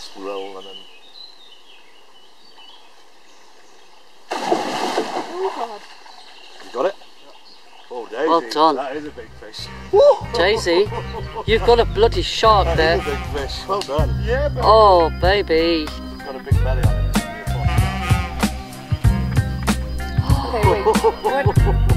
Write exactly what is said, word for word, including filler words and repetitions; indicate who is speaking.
Speaker 1: gospel roll and then...
Speaker 2: Oh God.
Speaker 1: You got it? Oh, Daisy,
Speaker 3: Well done.
Speaker 1: that is a big fish.
Speaker 3: Daisy, you've got a bloody shark
Speaker 1: That
Speaker 3: there.
Speaker 1: is a big fish. Well done. Yeah, baby.
Speaker 3: Oh, baby.
Speaker 1: It's got a big belly on it.
Speaker 2: Okay, wait. What?